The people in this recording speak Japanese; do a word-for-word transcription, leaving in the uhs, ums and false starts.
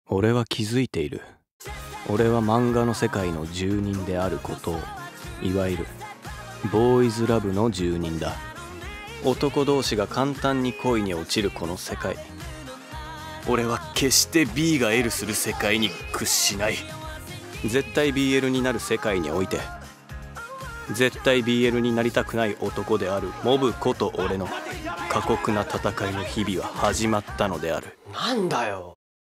俺は気づいている。俺は漫画の世界の住人であることを。いわゆるボーイズラブの住人だ。男同士が簡単に恋に落ちるこの世界、俺は決して B が L する世界に屈しない。絶対 ビーエル になる世界において、絶対 ビーエル になりたくない男であるモブこと俺の過酷な戦いの日々は始まったのである。 なんだよ。